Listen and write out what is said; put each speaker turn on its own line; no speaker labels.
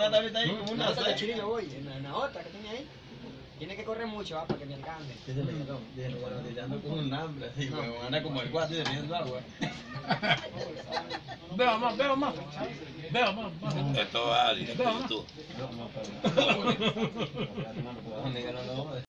Ahora también está ahí como una
otra chilena voy, en la otra que tiene ahí. Tiene que correr mucho, para que me alcance.
Díselo, ya ando con un hambre así, weón. Anda como el cuate teniendo agua.
Veo más. Veo más.
Esto va a YouTube.
No,